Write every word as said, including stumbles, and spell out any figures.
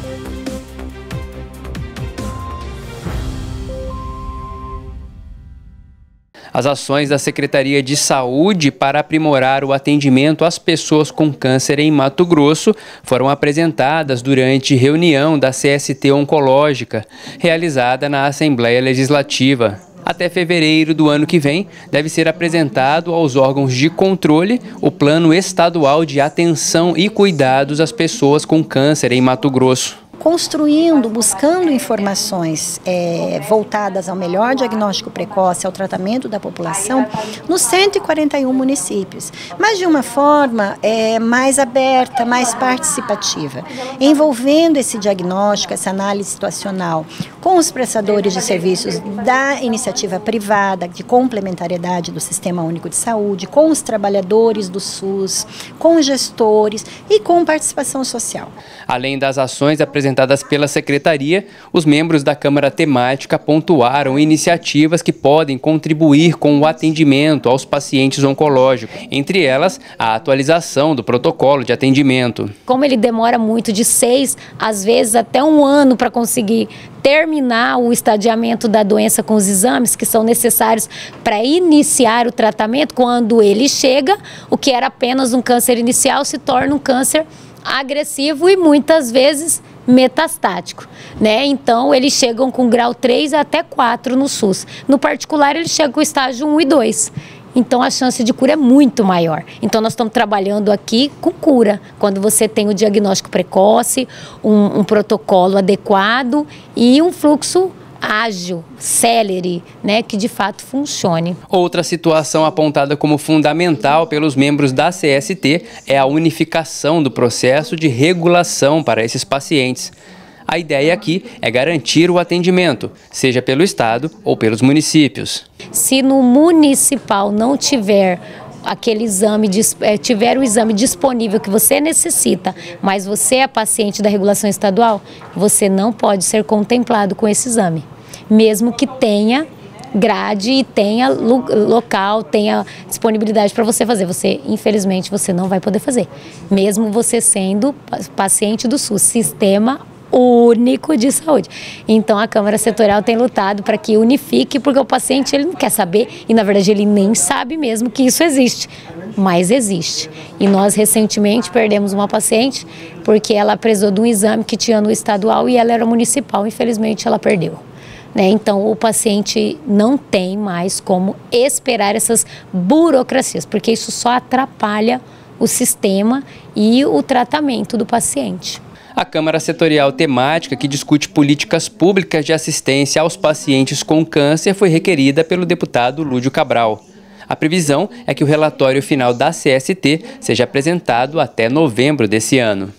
As ações da Secretaria de Saúde para aprimorar o atendimento às pessoas com câncer em Mato Grosso foram apresentadas durante reunião da C S T Oncológica, realizada na Assembleia Legislativa. Até fevereiro do ano que vem, deve ser apresentado aos órgãos de controle o Plano Estadual de Atenção e Cuidados às Pessoas com Câncer em Mato Grosso. Construindo, buscando informações é, voltadas ao melhor diagnóstico precoce, ao tratamento da população, nos cento e quarenta e um municípios, mas de uma forma é, mais aberta, mais participativa, envolvendo esse diagnóstico, essa análise situacional, com os prestadores de serviços da iniciativa privada, de complementariedade do Sistema Único de Saúde, com os trabalhadores do SUS, com os gestores e com participação social. Além das ações apresentadas apresentadas pela Secretaria, os membros da Câmara Temática pontuaram iniciativas que podem contribuir com o atendimento aos pacientes oncológicos, entre elas a atualização do protocolo de atendimento. Como ele demora muito, de seis, às vezes até um ano para conseguir terminar o estadiamento da doença com os exames que são necessários para iniciar o tratamento, quando ele chega, o que era apenas um câncer inicial se torna um câncer agressivo e muitas vezes metastático, né? Então eles chegam com grau três até quatro no SUS. No particular eles chegam com estágio um e dois. Então a chance de cura é muito maior. Então nós estamos trabalhando aqui com cura, quando você tem o diagnóstico precoce, um, um protocolo adequado e um fluxo ágil, célere, né, que de fato funcione. Outra situação apontada como fundamental pelos membros da C S T é a unificação do processo de regulação para esses pacientes. A ideia aqui é garantir o atendimento, seja pelo Estado ou pelos municípios. Se no municipal não tiver aquele exame, tiver o exame disponível que você necessita, mas você é paciente da regulação estadual, você não pode ser contemplado com esse exame, mesmo que tenha grade e tenha local, tenha disponibilidade para você fazer. Você, infelizmente, você não vai poder fazer, mesmo você sendo paciente do SUS, Sistema Único de Saúde. Então a Câmara Setorial tem lutado para que unifique, porque o paciente ele não quer saber e na verdade ele nem sabe mesmo que isso existe, mas existe. E nós recentemente perdemos uma paciente porque ela precisou de um exame que tinha no estadual e ela era municipal, infelizmente ela perdeu. Né? Então o paciente não tem mais como esperar essas burocracias, porque isso só atrapalha o sistema e o tratamento do paciente. A Câmara Setorial Temática, que discute políticas públicas de assistência aos pacientes com câncer, foi requerida pelo deputado Lúdio Cabral. A previsão é que o relatório final da C S T seja apresentado até novembro desse ano.